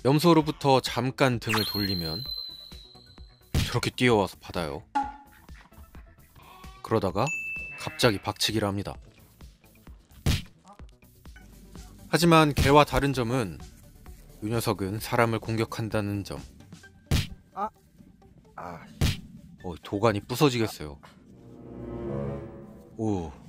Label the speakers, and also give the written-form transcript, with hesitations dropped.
Speaker 1: 염소로부터 잠깐 등을 돌리면 저렇게 뛰어와서 받아요. 그러다가 갑자기 박치기를 합니다. 하지만 개와 다른 점은 이 녀석은 사람을 공격한다는 점. 도관이 부서지겠어요. 오,